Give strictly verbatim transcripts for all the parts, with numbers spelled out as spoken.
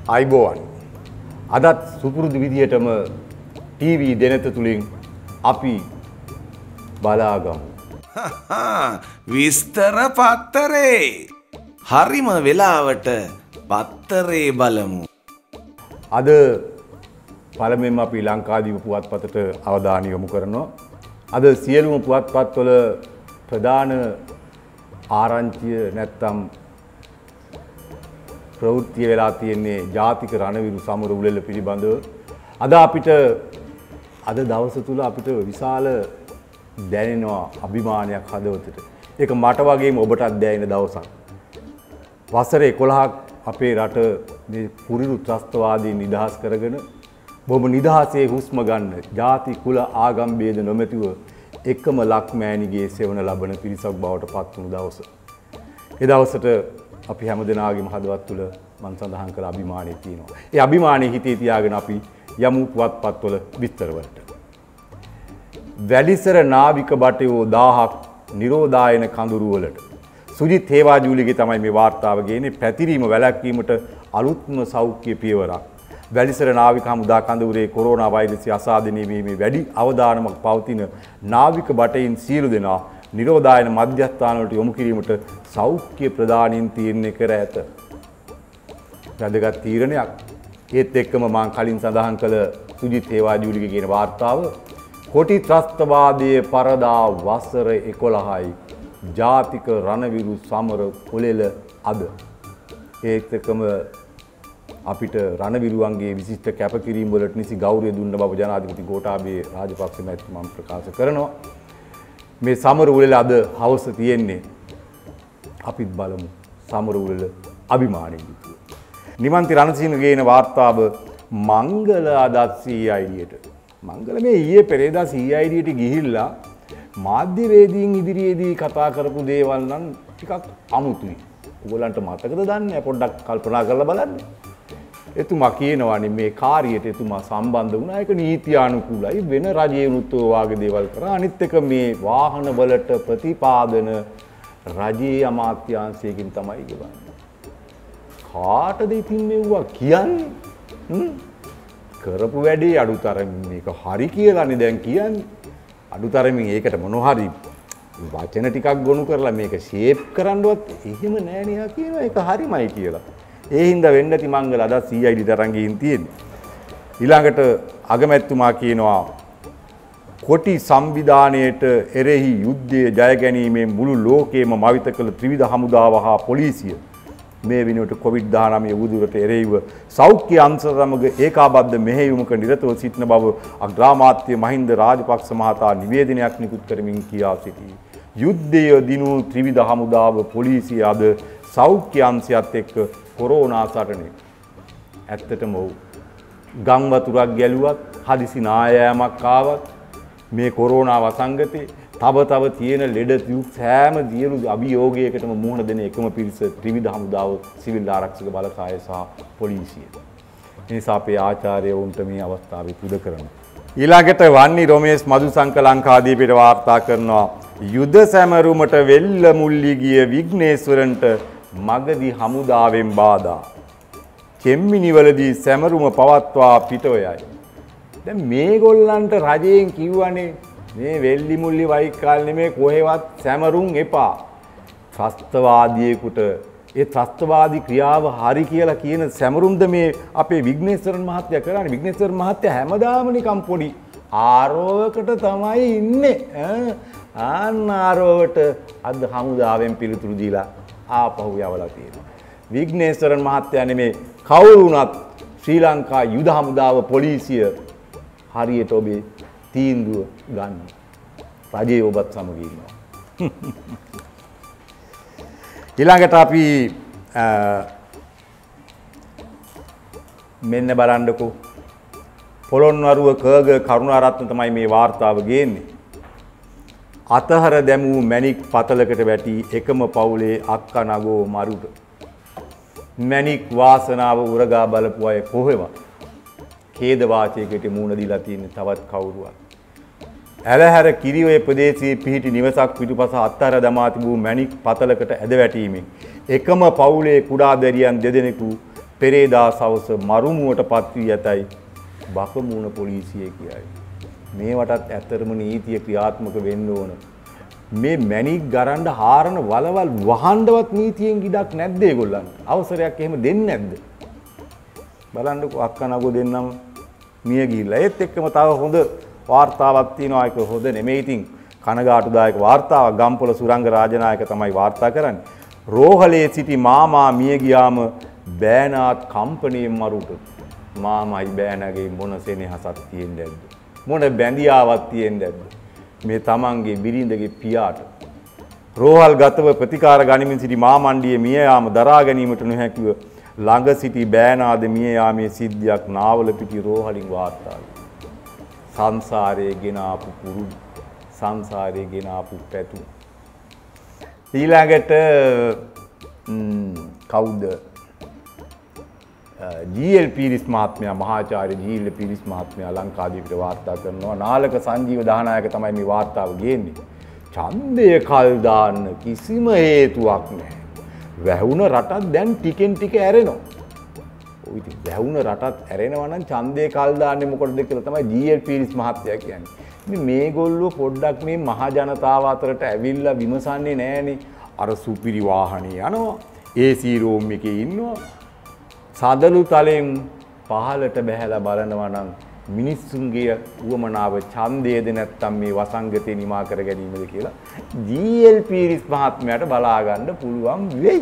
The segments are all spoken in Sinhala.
අයිබෝවන් අදත් සුපුරුදු විදියටම ටීවී දෙනත තුලින් අපි බලාගමු. විස්තර පත්තරේ හරිම වෙලාවට පත්තරේ බලමු. අද පළමුවෙන්ම අපි ලංකාදීප පුවත්පතට අවධානය යොමු කරනවා. අද සියලුම පුවත්පත්වල ප්‍රධාන ආරංචිය නැත්තම් ප්‍රවෘත්ති වෙලා තියෙන්නේ ජාතික රණවිරු සමර උළෙල පිළිබඳව. අද අපිට අද දවස තුල අපිට විශාල දැනෙනවා අභිමානයක් හදවතට. ඒක මට වගේම ඔබටත් දැනෙන දවසක්. වසර එකොළහක් අපේ රට මේ පුරිරු ත්‍රස්තවාදී නිදහස් කරගෙන බොහොම නිදහසේ හුස්ම ගන්න ජාති කුල ආගම් ભેද නොමැතිව එකම ලක්මෑණිගේ සෙවණ ලබන පිරිසක් බවට පත් වුණු දවස. ඒ දවසට අපි හැමදෙනාගේම හදවත් තුළ මම සඳහන් කළ අභිමානය තියෙනවා. ඒ අභිමානය හිතේ තියාගෙන අපි යමු පුවත්පත්වල විස්තරවලට. වැඩිසර නාවික බටයෝ දාහක් නිරෝධායන කඳුරු වලට. සුජිත් හේවාජූලිගේ තමයි මේ වාර්තාව ගේන්නේ. පැතිරීම වැළැක්වීමට අලුත්ම සෞඛ්‍ය පියවරක්. වැඩිසර නාවික හමුදා කඳවුරේ කොරෝනා වෛරසය අසාධනය වීමේ වැඩි අවධානමක් පවතින නාවික බටයින් සියලු දෙනා නිරෝධායන මධ්‍යස්ථාන වලට යොමු කිරීමට සෞඛ්‍ය ප්‍රදානීන් තීරණය කර ඇත. වැදගත් තීරණයක්. ඒත් එක්කම මම කලින් සඳහන් කළ සුජිත් හේවාජූලිගේ කියන වාර්තාව කොටි ත්‍රස්තවාදයේ පරදා වසර එකොළහයි ජාතික රණවිරු සමර උළෙල අද. ඒත් එක්කම අපිට රණවිරුවන්ගේ විශිෂ්ට කැපකිරීම වලට නිසි ගෞරවය දුන්න බව ජනාධිපති ගෝඨාභය රාජපක්ෂ මහත්මයා මම ප්‍රකාශ කරනවා. මේ සමර උළෙල අද හවස තියෙන්නේ අපිත් බලමු සමර උළෙල අභිමාණයෙන් යුතුව. නිමන්ති රණසිංහ ගේන වාර්තාව මංගල අදත් සී අයි ඩියට. මංගල මේ ඊයේ පෙරේදා සී අයි ඩියට ගිහිල්ලා මාධ්‍යවේදීන් ඉදිරියේදී කතා කරපු දේවල් නම් ටිකක් අමුතුයි. ඔයගොල්ලන්ට මතකද දන්නේ පොඩ්ඩක් කල්පනා කරලා බලන්න. එතුමා කියනවානේ මේ කාර්යයට එතුමා සම්බන්ධ වුණා ඒක නීත්‍යානුකූලයි වෙන රජයනුත් වාගේ දේවල් කරා. අනිත් එක මේ වාහන වලට ප්‍රතිපාදන රජයේ අමාත්‍යාංශයකින් තමයි ගෙවන්නේ. කාටද ඉතින් මෙව්වා කියන්නේ? හ්ම් කරපු වැඩේ අඩුතරමින් මේක හරි කියලානේ දැන් කියන්නේ. අඩුතරමින් ඒකට මොන හරි වචන ටිකක් ගොනු කරලා මේක ෂේප් කරන්නවත් එහෙම නෑ නේ කියනවා ඒක හරිමයි කියලා. ඒ හින්දා වෙන්නති මංගල අද සී අයි ඩි තරංග ගින් තියෙන්නේ. ඊළඟට අගමැතිතුමා කියනවා කොටි සංවිධානයේට එරෙහි යුද්ධයේ ජය ගැනීමෙන් මුළු ලෝකයේම මවිත කළ ත්‍රිවිධ හමුදාව හා පොලිසිය මේ වෙනුවට කොවිඩ් දහනවය උදුරට එරෙහිව සෞඛ්‍ය අංශ සමග ඒකාබද්ධ මෙහෙයුමක නිරතව සිටින බව අග්‍රාමාත්‍ය මහින්ද රාජපක්ෂ මහතා නිවේදනයක් නිකුත් කරමින් කියා සිටී. යුද්ධය දිනු ත්‍රිවිධ හමුදාව පොලිසිය අද සෞඛ්‍ය අංශයත් එක්ක කොරෝනා සටනේ. ඇත්තටම ඔව්. ගම් වතුරක් ගැලුවත් හදිසි නායෑමක් ආවත් මේ කොරෝනා වසංගතේ තව තව තියෙන ලෙඩ තියුක් සෑම දියලු අභියෝගයකටම මුහුණ දෙන එකම පිරිස ත්‍රිවිධ හමුදාව සිවිල් ආරක්ෂක බලකාය සහ පොලිසිය. ඒ නිසා අපේ ආචාර්යවරුන්ට මේ අවස්ථාවේ පුද කරනවා. ඊළඟට වන්නි රොමේෂ් මදුසංක ලංකාදීපයට වාර්තා කරනවා යුද සැමරුමට වෙල්ල මුල්ලි ගිය විග්නේශ්වරන්ට මගදී හමුදාවෙන් බාධා. කෙම්මිනිවලදී සැමරුම පවත්වා පිටව යයි. දැන් මේගොල්ලන්ට රජයෙන් කිව්වනේ මේ වෙල්ලි මුල්ලි වයිකාල් නෙමේ කොහෙවත් සැමරුම් එපා. ත්‍රස්තවාදියෙකුට ඒ ත්‍රස්තවාදී ක්‍රියාව හරි කියලා කියන සැමරුම්ද මේ අපේ විග්නේශ්වරන් මහත්තයා කරන්නේ. විග්නේශ්වරන් මහත්තයා හැමදාම නිකම් පොඩි ආරෝවකට තමයි ඉන්නේ. ආන්න ආරෝවට අද හමුදාවෙන් පිළිතුරු දීලා ආපහු යවලා තියෙනවා. විග්නේශ්වරන් මහත්තයා නෙමේ කවුරු වුණත් ශ්‍රී ලංකා යුද හමුදාව පොලිසිය හරියට ඔබේ තීන්දුව ගන්න. රජයේ ඔබත් සමග ඉන්නවා. ඊළඟට අපි මෙන්න බලන්නකෝ පොළොන්නරුව කර්ග කරුණාරත්න තමයි මේ වාර්තාව ගේන්නේ. අතහර දැමූ මැණික් පතලකට වැටි එකම පවුලේ අක්කා නගෝ මරුට. මැණික් වාසනාව උරගා බලපු අය කොහෙවත් ඛේද වාචයකට මුණ දීලා තියෙන තවත් කවුරුවත්. ඇලහැර කිරිවේ ප්‍රදේශයේ පිහිටි නිවසක් පිටුපස අත්තර දමා තිබූ මැණික් පතලකට ඇද වැටීමෙන් එකම පවුලේ කුඩා දැරියන් දෙදෙනෙකු පෙරේදා සවස මරුමුවට පත් වී ඇතයි බකමූණ පොලිසිය කියයි. මේවටත් ඇත්තරම නීතිය ක්‍රියාත්මක වෙන්න ඕන. මේ මැණික් ගරන්න හාරන වලවල් වහන්නවත් නීතියෙන් ගිඩක් නැද්ද ඒගොල්ලන්ට? අවසරයක් එහෙම දෙන්නේ නැද්ද? බලන්නකෝ අක්කා නගෝ දෙන්නම මිය ගිහිල්ලා. ඒත් එක්කම තව හොඳ වාර්තාවක් තියෙනවා. ඒක හොඳ නෙමෙයි. ඉතින් කනගාටුදායක වාර්තාවක් ගම්පොළ සුරංග රාජනායක තමයි වාර්තා කරන්නේ. රෝහලේ සිටි මාමා මිය ගියාම බෑනාත් කම්පණයෙන් මරුට. මාමයි බෑනගේ මොන සෙනෙහසක් තියෙන්නේ නැද්ද? මොන බැඳියාවක් තියෙන්නේ නැද්ද? මේ තමන්ගේ බිරිඳගේ පියාට රෝහල් ගතව ප්‍රතිකාර ගනිමින් සිටි මාමණ්ඩියේ මිය යාම දරා ගැනීමට නොහැකිව ළඟ සිටි බෑනාද මිය යාමේ සිද්ධියක් නාවල පිටි රෝහලින් වාර්තා වුණා. සංසාරයේ ගෙන ආපු පුරුදු සංසාරයේ ගෙන ආපු පැතුම්. ඊළඟට කවුද? ජී.එල්. පීරිස් මහත්මයා මහාචාර්ය ජී.එල්. පීරිස් මහත්මයා ලංකාදීපට වාර්තා කරනවා. නාලක සංජීව දානායක තමයි මේ වාර්තාව ගේන්නේ. ඡන්දය කල් දාන්න කිසිම හේතුවක් නැහැ. වැහුණ රටක් දැන් ටිකෙන් ටික ඇරෙනවා. ඔය ඉතින් වැහුණ රටත් ඇරෙනවා නම් ඡන්දය කල් දාන්නේ මොකටද කියලා තමයි ජී.එල්. පීරිස් මහත්තයා කියන්නේ. ඉතින් මේගොල්ලෝ පොඩ්ඩක් මේ මහ ජනතාව අතරට ඇවිල්ලා විමසන්නේ නැහනේ. අර සුපිරි වාහනේ යනවා. ඒ සී රූම් එකේ ඉන්නවා. සදලු තලෙන් පහලට බැහැලා බලනවා නම් මිනිස්සුන්ගේ උවමනාව ඡන්දයේද නැත්තම් මේ වසංගතේ නිමා කර ගැනීමද කියලා ජී.එල්. පීරිස් මහත්මයාට බලා ගන්න පුළුවන් වෙයි.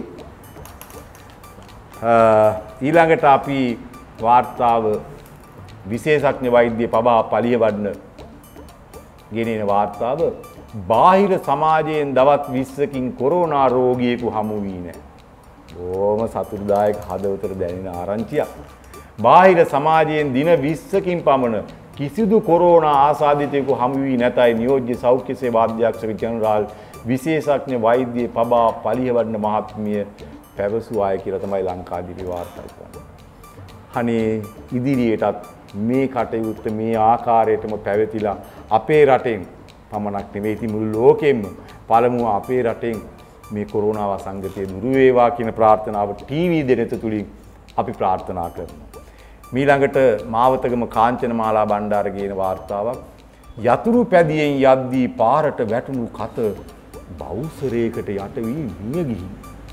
ඊළඟට අපි වාර්තාව විශේෂඥ වෛද්‍ය පබා පලියවඩන ගෙනෙන වාර්තාව බාහිර සමාජයෙන් දවස් විස්සකින් කොරෝනා රෝගියෙකු හමු වී නැහැ. බොහොම සතුටුදායක හදවතට දැනෙන ආරංචියක්. බාහිර සමාජයෙන් දින විස්සකින් පමණ කිසිදු කොරෝනා ආසාදිතයෙකු හමු වී නැතයි නියෝජ්‍ය සෞඛ්‍ය සේවා අධ්‍යක්ෂක ජනරාල් විශේෂඥ වෛද්‍ය පබා පලියවඩන මහත්මිය පැවසුවාය කියලා තමයි ලංකාදීපේ වාර්තා කරන්නේ. අනේ ඉදිරියටත් මේ කටයුත්ත මේ ආකාරයටම පැවතිලා අපේ රටෙන් පමණක් නෙවෙයි ඉතින් මුළු ලෝකෙම පළමුව අපේ රටෙන් මේ කොරෝනා වසංගතය දුරු වේවා කියන ප්‍රාර්ථනාව ටීවී දෙනෙත තුලින් අපි ප්‍රාර්ථනා කරනවා. මීළඟට මාවතගම කාංචනමාලා බණ්ඩාර කියන වාර්තාවක් යතුරු පැදියෙන් යද්දී පාරට වැටුණු කත බවුසරයකට යට වී මිය ගිහින්.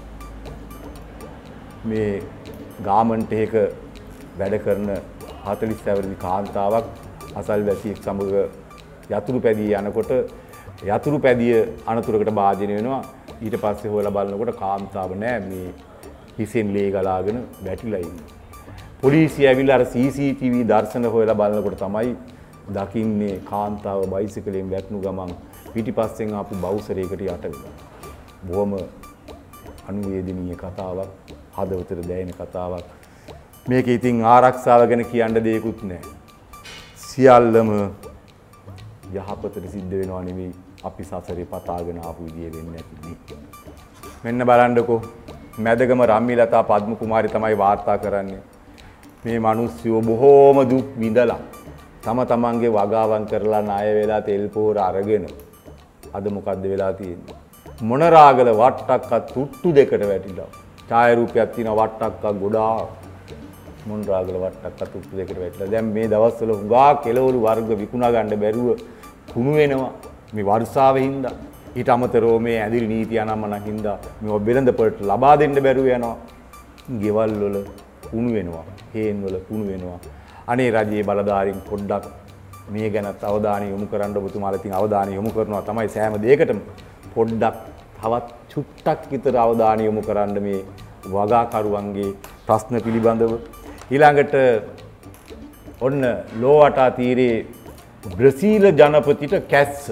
මේ ගාමන්ට් එකක වැඩ කරන හතළිස් අවුරුදු කාන්තාවක් අසල්වැසියෙක් සමග යතුරු පැදියේ යනකොට යතුරු පැදිය අනතුරකට භාජනය වෙනවා. ඊට පස්සේ හොයලා බලනකොට කාන්තාව නෑ මේ හිසෙන් ලේ ගලාගෙන වැටිලා ඉන්නේ. පොලිසිය ඇවිල්ලා අර සී සී ටී වී දර්ශන හොයලා බලනකොට තමයි දකින්නේ කාන්තාව බයිසිකලෙන් වැටුණු ගමන් පිටිපස්සෙන් ආපු බවුසරයකට යට වෙලා. බොහොම අනුවේදනීය කතාවක්, හදවතට දැනෙන කතාවක්. මේක ඉතින් ආරක්ෂාව ගැන කියන්න දෙයක්වත් නෑ. සියල්ලම යහපතට සිද්ධ වෙනවා නෙවෙයි අපි සසරේ පතාගෙන ආපු විදිය වෙන්නේ නැති. මෙන්න බලන්නකෝ මැදගම රම්මිලතා පද්ම කුමාරි තමයි වාර්තා කරන්නේ. මේ මිනිස්සුયો බොහෝම දුක් විඳලා තම තමන්ගේ වගාවන් කරලා ණය වෙලා තෙල් පෝර අරගෙන අද මොකද්ද වෙලා තියෙන්නේ? මොනරාගල වට්ටක්ක තුට්ටු දෙකට වැටිලා. ඡායාරූපයක් තියෙන වට්ටක්ක ගොඩාක් මොනරාගල වට්ටක්ක තුට්ටු දෙකට වැටිලා. දැන් මේ දවස්වල හුඟා කෙලවලු වර්ග විකුණා ගන්න බැරුව කුණු වෙනවා. මේ වර්ෂාවෙන් හින්දා ඊට අමතරව මේ ඇදිරි නීති අනම්මන හින්දා මේ බෙලඳ පොළට ලබා දෙන්න බැරුව යනවා. ගෙවල් වල කුණු වෙනවා. හේන් වල කුණු වෙනවා. අනේ රජයේ බලධාරීන් පොඩ්ඩක් මේ ගැනත් අවධානය යොමු කරන්න ඔබතුමාලා ඉතින් අවධානය යොමු කරනවා තමයි සෑම දෙයකටම පොඩ්ඩක් තවත් චුට්ටක් විතර අවධානය යොමු කරන්න මේ වගාකරුවන්ගේ ප්‍රශ්න පිළිබඳව. ඊළඟට ඔන්න ලෝවටා තීරේ බ්‍රසීල ජනපතිට කැස්ස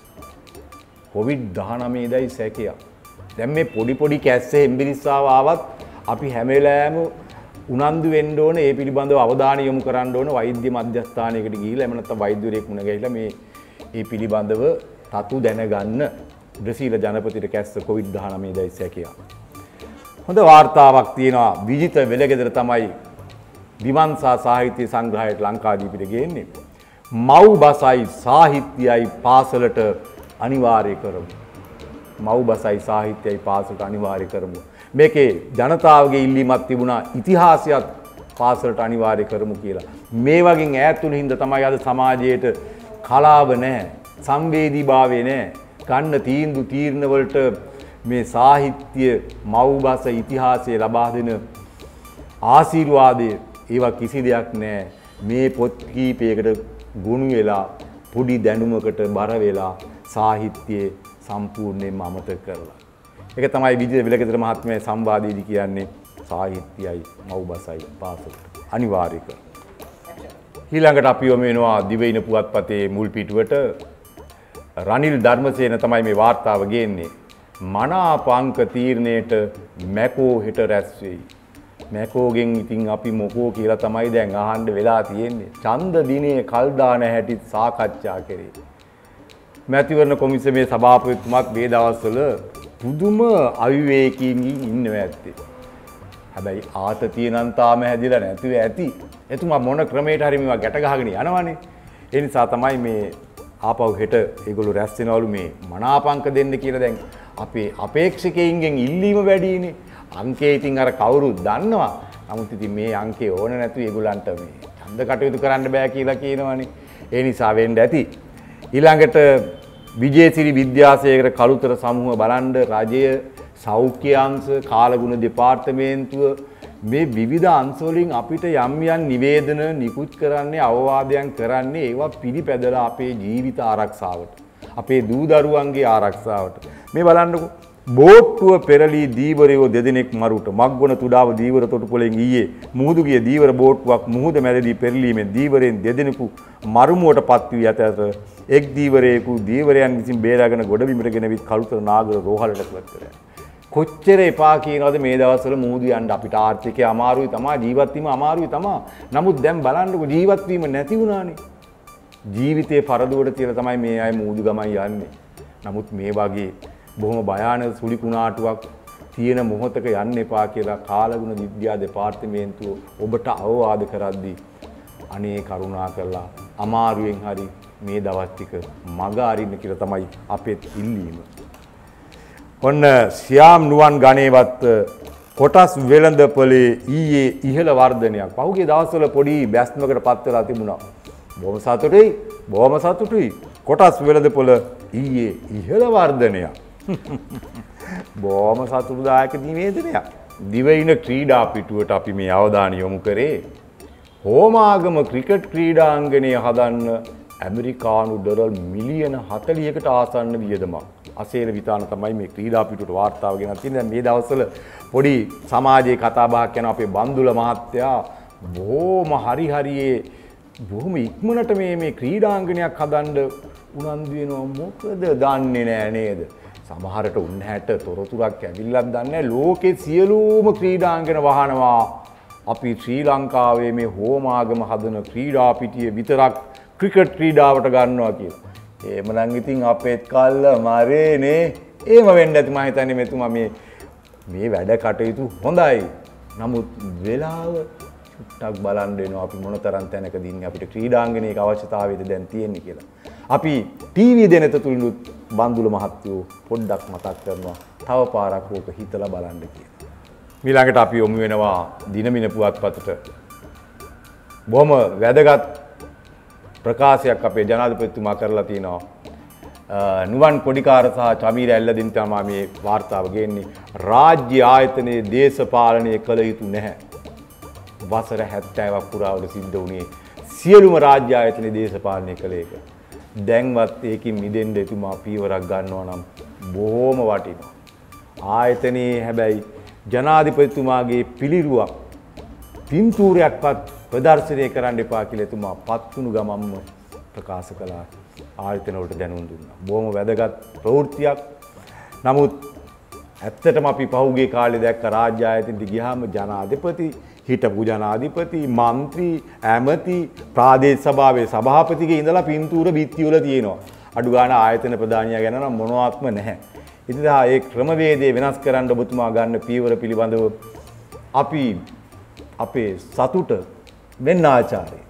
කොවිඩ් දහනවය දයි සැකයක්. දැන් මේ පොඩි පොඩි කැස්ස හෙම්බිරිස්සාව ආවත් අපි හැම වෙලාවෙම උනන්දු වෙන්න ඕන ඒ පිළිබඳව අවධානය යොමු කරන්න ඕන වෛද්‍ය මධ්‍යස්ථානයකට ගිහිල්ලා එහෙම නැත්නම් වෛද්‍යවරයෙක් මුණ ගැහිලා මේ ඒ පිළිබඳව තතු දැනගන්න. බ්‍රසීල ජනපතිට කැස්ස කොවිඩ් දහනවය දයි සැකයක්. හොඳ වාර්තාවක් තියෙනවා. විජිත වෙලගෙදර තමයි විමර්ශා සාහිත්‍ය සංග්‍රහයට ලංකාදීපිට ගේන්නේ. මව් බසයි සාහිත්‍යයයි පාසලට අනිවාර්ය කරමු. මව් බසයි සාහිත්‍යයයි පාසලට අනිවාර්ය කරමු. මේකේ ජනතාවගේ ඉල්ලීමක් තිබුණා ඉතිහාසයත් පාසලට අනිවාර්ය කරමු කියලා. මේ වගේ ඈත් වුණ හින්දා තමයි අද සමාජයේට කලාව නැහැ, සංවේදීභාවය නැහැ. ගන්න තීන්දුව තීරණ වලට මේ සාහිත්‍ය, මව්බස, ඉතිහාසය ලබා දෙන ආශිර්වාදය ඒවා කිසි දෙයක් නැහැ. මේ පොත් කීපයකට ගුණ වෙලා පොඩි දැනුමකට බර වෙලා සාහිත්‍යයේ සම්පූර්ණයෙන්ම අමතක කරලා. ඒක තමයි විජය විලකතර මහත්මයා සංවාදයේදී කියන්නේ සාහිත්‍යයයි මව්බසයි පාසලට අනිවාර්ය කර. ඊළඟට අපි යොමු වෙනවා දිවයින පුවත්පතේ මුල් පිටුවට. රනිල් ධර්මසේන තමයි මේ වාර්තාව ගේන්නේ. මනාප අංක තීරණයට මැකෝ හෙට රැස් වෙයි. මැකෝගෙන් ඉතින් අපි මොකෝ කියලා තමයි දැන් අහන්න වෙලා තියෙන්නේ. ඡන්ද දිනේ කල් දාන හැටි සාකච්ඡා කරේ. මැතිවරණ කොමිසමේ සභාපතිතුමාත් මේ දවස්වල පුදුම අවිවේකීකින් ඉන්නවා ඇත්තේ. හැබැයි ආතතිය නම් තාම හැදිලා නැතුව ඇති. එතුමා මොන ක්‍රමයකට හරි මේවා ගැට ගහගෙන යනවනේ. ඒ නිසා තමයි මේ ආපහු හෙට ඒගොල්ලෝ රැස් වෙනවලු මේ මනාපංක දෙන්න කියලා. දැන් අපේ අපේක්ෂකයින්ගෙන් ඉල්ලීම වැඩිනේ. අංකේ ඉතින් අර කවුරුත් දන්නවා. නමුත් ඉතින් මේ අංකේ ඕන නැතුව ඒගොල්ලන්ට මේ ඡන්ද කටයුතු කරන්න බෑ කියලා කියනවනේ. ඒ නිසා වෙන්න ඇති. ඊළඟට විජේසිරි විද්‍යාසේකර කළුතර සමූහ බලන්න රජය සෞඛ්‍ය අංශ කාලගුණ දෙපාර්තමේන්තුව මේ විවිධ අංශ වලින් අපිට යම් යම් නිවේදන නිකුත් කරන්නේ අවවාදයන් කරන්නේ ඒවා පිළිපැදලා අපේ ජීවිත ආරක්ෂාවට අපේ දූ දරුවන්ගේ ආරක්ෂාවට මේ බලන්නකො බෝට්ටුව පෙරලී දීවරයෝ දෙදෙනෙක් මරුට මග්ගොන තුඩාව දීවර තොටුපළෙන් ඊයේ මුහුදු ගිය දීවර බෝට්ටුවක් මුහුද මැදදී පෙරලීමෙන් දීවරෙන් දෙදෙනෙකු මරුමුවට පත් වී ඇත. එක් දීවරයෙකු දීවරයන් විසින් බේරාගෙන ගොඩබිමට ගෙනවිත් කළුතර නාගර රෝහලට කළත් කරා. කොච්චර එපා කියනවද මේ දවස්වල මුහුදු යන්න අපිට ආර්ථිකය අමාරුයි තමයි ජීවත් වීම අමාරුයි තමයි. නමුත් දැන් බලන්නකො ජීවත් වීම නැති වුණානේ. ජීවිතේ පරදුවට තියලා තමයි මේ අය මුහුදු ගමන් යන්නේ. නමුත් මේ වගේ බොහොම භයානක සුළි කුණාටුවක් තියෙන මොහොතක යන්න එපා කියලා කාලගුණ විද්‍යා දෙපාර්තමේන්තුව ඔබට අවවාද කරද්දී අනේ කරුණා කරලා අමාරුවෙන් හරි මේ දවස් ටික මග අරින්න කියලා තමයි අපේ ඉල්ලීම. ඔන්න සියාම් නුවන් ගණේවත් කොටස් වෙළඳපොලේ ඊයේ ඉහළ වර්ධනයක් පහුගිය දවස්වල පොඩි බැස්මකට පත් වෙලා තිබුණා. බොහොම සතුටුයි බොහොම සතුටුයි කොටස් වෙළඳපොළ ඊයේ ඉහළ වර්ධනයක්. බොහොම සතුටුදායක නිවේදනයක්. දිවයින ක්‍රීඩා පිටුවට අපි මේ අවධානය යොමු කරේ හෝමාගම ක්‍රිකට් ක්‍රීඩාංගණය හදන්න ඇමරිකානු ඩොලර් මිලියන හතළිහකට ආසන්න වියදමක්. අසේල විතාන තමයි මේ ක්‍රීඩා පිටුවට වාර්තාව ගෙනත් තියෙන්නේ. මේ දවස්වල පොඩි සමාජයේ කතා බහක් යන අපේ බන්දුල මහත්තයා බොහොම හරි හරියේ බොහොම ඉක්මනට මේ මේ ක්‍රීඩාංගණයක් හදන්න උනන්දු වෙනවා. මොකද දන්නේ නෑ නේද? සමහරට උන්හැට තොරතුරක් ඇවිල්ලත් දන්නේ නෑ. ලෝකේ සියලුම ක්‍රීඩාංගන වහනවා අපි ශ්‍රී ලංකාවේ මේ හෝමාගම හදන ක්‍රීඩා පිටිය විතරක් ක්‍රිකට් ක්‍රීඩාවට ගන්නවා කියලා. එහෙමනම් ඉතින් අපේත් කල්ල මරේනේ. එහෙම වෙන්න ඇති මම හිතන්නේ මෙතුමා මේ මේ වැඩ කටයුතු හොඳයි. නමුත් වෙලාව ටක් බලන්න වෙනවා අපි මොනතරම් තැනකද ඉන්නේ අපිට ක්‍රීඩාංගනයක අවශ්‍යතාවයද දැන් තියෙන්නේ කියලා. අපි ටීවී දෙනත තුලිනුත් බන්දුල මහත්තයෝ පොඩ්ඩක් මතක් කරනවා තව පාරක් ඕක හිතලා බලන්න කියලා. ඊළඟට අපි යොමු වෙනවා දිනමින පුවත්පතට. බොහොම වැදගත් ප්‍රකාශයක් අපේ ජනාධිපතිතුමා කරලා තිනවා. නුවන් පොඩිකාර සහ චමීර ඇල්ලදින් තමයි මේ වාර්තාව ගේන්නේ. රාජ්‍ය ආයතනයේ දේශපාලනය කළ යුතු නැහැ. වසර හැත්තෑවක් පුරාවට සිද්ධ වුණේ සියලුම රාජ්‍ය ආයතනයේ දේශපාලනය කළ එක. දැන්වත් ඒකින් මිදෙන්න එතුමා පීවරක් ගන්නවා නම් බොහොම වටිනවා. ආයතනයේ හැබැයි ජනාධිපතිතුමාගේ පිළිරුවක් පින්තූරයක්වත් ප්‍රදර්ශනය කරන්න එපා කියලා එතුමා පත්තුණු ගමම්ම ප්‍රකාශ කළා. ආයතන වලට දැනුම් දුන්නා. බොහොම වැදගත් ප්‍රවෘත්තියක්. නමුත් ඇත්තටම අපි පහුගිය කාලේ දැක්ක රාජ්‍ය ආයතනට ගියාම ජනාධිපති, හිටපු ජනාධිපති, മന്ത്രി, ඇමති, ප්‍රාදේශ සභාවේ සභාපතිගේ ඉඳලා පින්තූර බිත්ති වල තියෙනවා. අඩු ගන්න ආයතන ප්‍රධානියා ගැන නම් මොනවත්ම නැහැ. ඉතින් ඒ ක්‍රමවේදය වෙනස් කරන්න ඔබතුමා ගන්න පීවර පිළිබඳව අපි අපේ සතුට වෙන්න ආචාර්ය.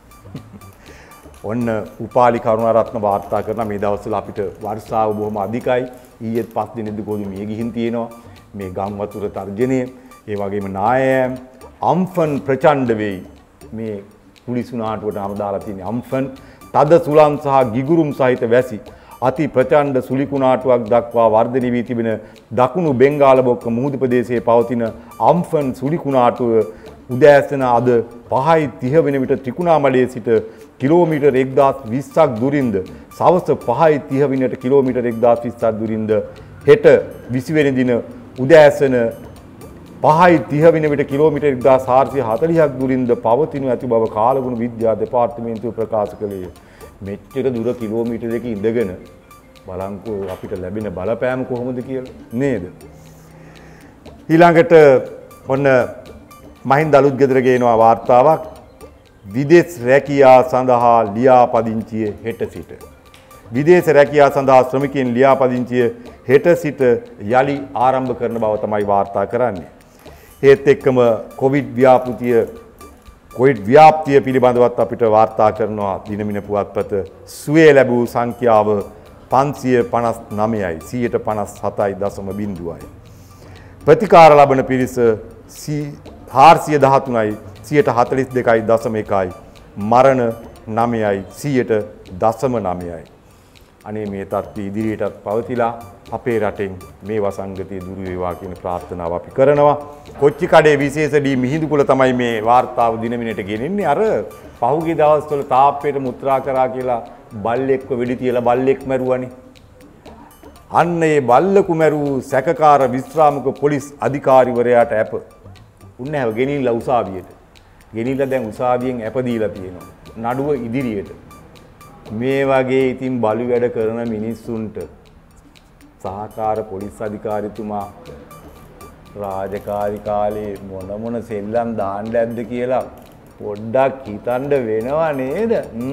ඔන්න උපාලි කරුණාරත්න වාර්තා කරන මේ දවස්වල අපිට වර්ෂාව බොහොම අධිකයි. ඊයේත් පස් දිනෙදි කොහොමද මිය ගිහින් තියෙනවා. මේ ගම් වතුර තර්ජනය, ඒ වගේම නායෑම්, අම්ෆන් ප්‍රචණ්ඩ වෙයි. මේ පුලිස් නාටුවට නම දාලා තියෙන අම්ෆන් තද සුළං සහ ගිගුරුම් සහිත වැසි අති ප්‍රචණ්ඩ සුලිකුණාටුවක් දක්වා වර්ධනය වී තිබෙන දකුණු බෙන්ගාල බොක්ක මුහුදු ප්‍රදේශයේ පවතින අම්ෆන් සුලිකුණාටුව උදෑසන අද පහයි තිහ වෙන විට ත්‍රිකුණාමලයේ සිට කිලෝමීටර් එක්දාස් විස්සක් දුරින්ද සවස පහයි තිහ වෙනිට කිලෝමීටර් එක්දාස් විස්සක් දුරින්ද හෙට විසි වෙනි දින උදෑසන පහයි තිහ වෙන විට කිලෝමීටර් එක්දාස් හාරසිය හතළිහක් දුරින්ද පවතිනු ඇති බව කාලගුණ විද්‍යා දෙපාර්තමේන්තුව ප්‍රකාශ කළේය. මෙච්චර දුර කිලෝමීටරයක ඉඳගෙන බලංකෝ අපිට ලැබෙන බලපෑම කොහොමද කියලා නේද? ඊළඟට ඔන්න මහින්ද අලුත්ගෙදර ගේනවා වාර්තාවක් විදේශ රැකියා සඳහා ලියාපදිංචිය හෙට සිට. විදේශ රැකියා සඳහා ශ්‍රමිකයන් ලියාපදිංචිය හෙට සිට යලි ආරම්භ කරන බව තමයි වාර්තා කරන්නේ. ඒත් එක්කම කොවිඩ් ව්‍යාපෘතිය කොවිඩ් ව්‍යාප්තිය පිළිබඳවත් අපිට වාර්තා කරනවා දිනමින පුවත්පත. සුවේ ලැබූ සංඛ්‍යාව පන්සිය පනස් නවයයි සියයට පනස් හතයි දශම බිංදුවයි. ප්‍රතිකාර ලබන පිරිස හාරසිය දහතුනයි සියයට හතළිස් දෙකයි දශම එකයි. මරණ නවයයි සියයට දශම නවයයි. අනේ මේ තත්ත්වය ඉදිරියටත් පවතිලා අපේ රටෙන් මේ වසංගතය දුරු වේවා කියන ප්‍රාර්ථනාව අපි කරනවා. කොච්චිකඩේ විශේෂ දී මිහිඳුකුල තමයි මේ වාර්තාව දිනමිනට ගෙනින්නේ. අර පහුගිය දවස්වල තාප්පයට මුත්‍රා කරා කියලා බල්ලෙක්ව වෙඩි තියලා බල්ලෙක් මැරුවනේ. අන්න ඒ බල්ලකු මැරූ සැකකාර විශ්‍රාමක පොලිස් අධිකාරිවරයාට ඇප උන්නෑව ගෙනිල්ලා උසාවියට. ගෙනිල්ලා දැන් උසාවියෙන් ඇප දීලා තියෙනවා. නඩුව ඉදිරියට. මේ වගේ ඉතින් බලු වැඩ කරන මිනිස්සුන්ට සහකාර පොලිස් අධිකාරිතුමා රාජකාරී කාලේ මොන මොන සෙල්ලම් දාන්න ඇද්ද කියලා පොඩ්ඩක් හිතන්න වෙනවා නේද?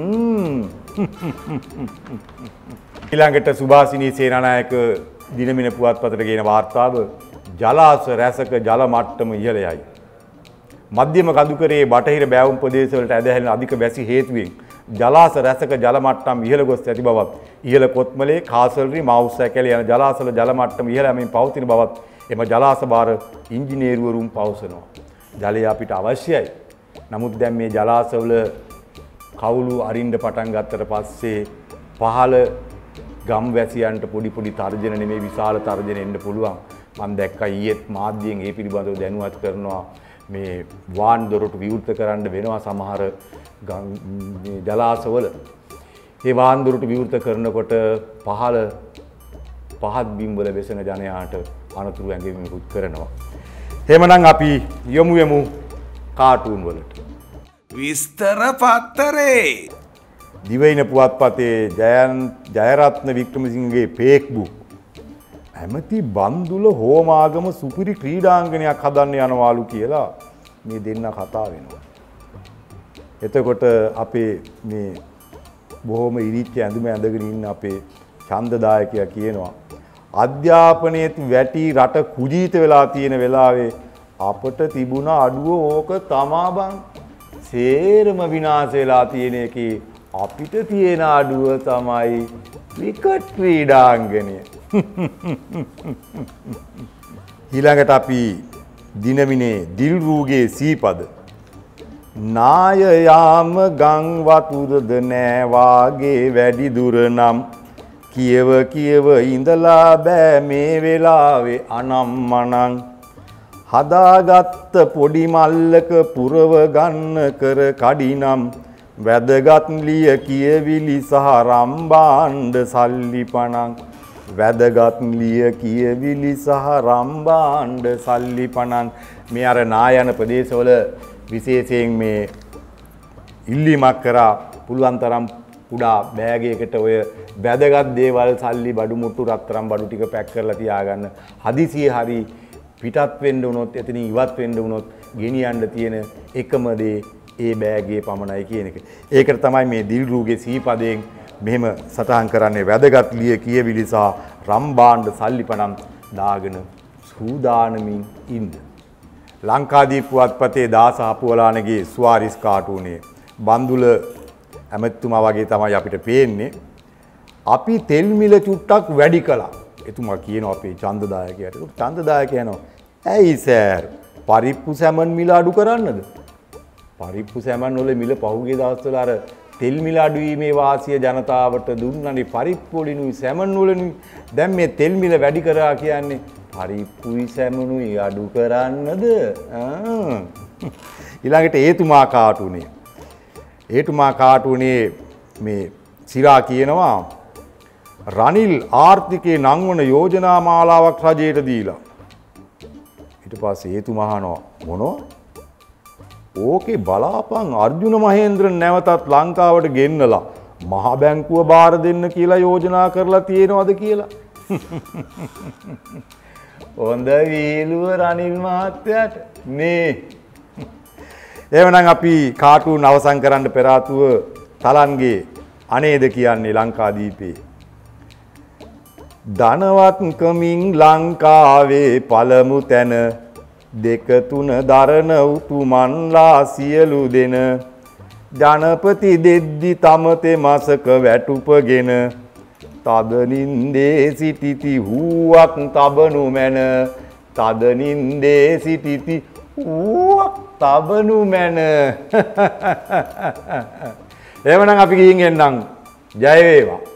ඊළඟට සුභාසිනී සේනානායක දිනමින පුවත්පතට ගෙන වාර්තාව ජලාශ රැසක ජල මට්ටම ඉහළ යයි. මධ්‍යම කඳුකරේ බටහිර බෑවුම් ප්‍රදේශවලට ඇදහැරෙන අධික වැසි හේතුවෙන් ජලාශ රැසක ජල මට්ටම් ඉහළ ගොස් ඇති බවත් ඉහළ කොත්මලේ කාසල්රි මවුස් ඇකැලේ යන ජලාශවල ජල මට්ටම ඉහළ යමින් පවතින බවත් එම ජලාශ භාර ඉංජිනේරුවරුන් පවසනවා. ජලය අපිට අවශ්‍යයි. නමුත් දැන් මේ ජලාශවල කවුළු අරින්න පටන් ගත්තට පස්සේ පහළ ගම් වැසියන්ට පොඩි පොඩි තර්ජන නෙමෙයි විශාල තර්ජන එන්න පුළුවන්. මම දැක්කා ඊයේත් මාධ්‍යයෙන් ඒ පිළිබඳව දැනුවත් කරනවා. මේ වාන් දොරටු විවෘත කරන්න වෙනවා සමහර ජලාශවල. ඒ වාන් දොරටු විවෘත කරනකොට පහළ පහත් බිම්වල වෙසෙන ජනයාට අනතුරු ඇඟවීමකුත් කරනවා. එහෙමනම් අපි යමු යමු කාටුන් වලට. විස්තර පත්තරේ දිවයින පුවත්පතේ ජයන් ජයරත්න වික්‍රමසිංහගේ ෆේස්බුක් ඇමති බන්දුල හෝමාගම සුපිරි ක්‍රීඩාංගණයක් හදන්න යනවාලු කියලා මේ දෙන්න කතා වෙනවා. එතකොට අපේ මේ බොහොම ඉරිච්ච ඇඳුම ඇඳගෙන ඉන්න අපේ ඡන්දදායකයා කියනවා අධ්‍යාපනයේ වැටි රට කුජීත වෙලා තියෙන වෙලාවේ අපට තිබුණ අඩුව ඕක තමා බං. සේරම විනාශ වෙලා තියෙන එකේ අපිට තියෙන අඩුව තමයි ක්‍රිකට් ක්‍රීඩාංගණය. ඊළඟට අපි දිනමිනේ දිල්රූගේ සීපද නාය යාම ගං වතුරද නෑ වාගේ වැඩි දුර නම් කියව කියව ඉඳලා බෑ මේ වෙලාවේ අනම්මනං හදාගත්ත පොඩි මල්ලක පුරව ගන්න කර කඩිනම් වැදගත් ලිය කියවිලි සහ රම්බාණ්ඩ සල්ලි පණන් වැදගත් ලිය කියවිලි සහ රම්බාණ්ඩ සල්ලි පණන් මේ අර නායන ප්‍රදේශවල විශේෂයෙන් මේ ඉල්ලීමක් කරා පුළුවන් තරම් කුඩා බෑගයකට ඔය වැදගත් දේවල් සල්ලි බඩු මුට්ටු රත්තරන් බඩු ටික පැක් කරලා තියාගන්න හදිසියෙ හරි පිටත් වෙන්න වුණොත් එතනින් ඉවත් වෙන්න වුණොත් ගෙනියන්න තියෙන එකම දේ ඒ බෑගයේ පමණයි කියන එක. ඒකට තමයි මේ දිල්රූගේ සීපදයෙන් මෙහෙම සටහන් කරන්නේ වැදගත් ලිය කියවිලි සහ රම්බාණ්ඩ සල්ලිපනම් දාගෙන සූදානමින් ඉන්න. ලංකාදීප පුවත්පතේ දාස අපුවලානගේ ස්වාරිස් කාටුනේ බන්දුල ඇමතුමා වගේ තමයි අපිට පේන්නේ. අපි තෙල් මිල චුට්ටක් වැඩි කළා. එතුමා කියනවා අපේ ඡන්දදායකයාට. ඒක ඡන්දදායකයා කියනවා ඇයි සර් පරිප්පු සැමන් මිල අඩු කරන්නද? පරිප්පු සැමන් වල මිල පහුගිය දවස්වල අර තෙල් මිල අඩු වීමේ වාසිය ජනතාවට දුන්නනේ පරිප්පු වලිනුයි සැමන් වලිනුයි. දැන් මේ තෙල් මිල වැඩි කරා කියන්නේ පරිප්පුයි සැමනුයි අඩු කරන්නද? ආ ඊළඟට ඒතුමා කාටුනේ. ඒතුමා කාටුනේ මේ සිරා කියනවා රනිල් ආර්ථිකේ නංවන යෝජනා මාලාවක් රජයට දීලා. ඊට පස්සේ ඒතුමා අහනවා මොනවා? ඕකේ බලාපන් අර්ජුන මහේන්ද්‍රන් නැවතත් ලංකාවට ගෙන්නලා මහා බැංකුව බාර දෙන්න කියලා යෝජනා කරලා තියෙනවද කියලා. හොඳ වීලුව රනිල් මහත්තයාට නේ. එවනම් අපි කාටුන් අවසන් කරන්න පෙර ආතුව තලන්ගේ අනේද කියන්නේ ලංකාදීපේ. ධනවත්කමින් ලංකාවේ පළමු තැන දෙක තුන දරන උතුමන්ලා සියලු දෙන ජනපති දෙද්දි තමතේ මසක වැටුපගෙන තදනින්දේ සිටිති හුවක් තබනු මැන තදනින්දේ සිටිති හුවක් තබනු මැන. එවනම් අපි ගිහින් එන්නම්. ජය වේවා.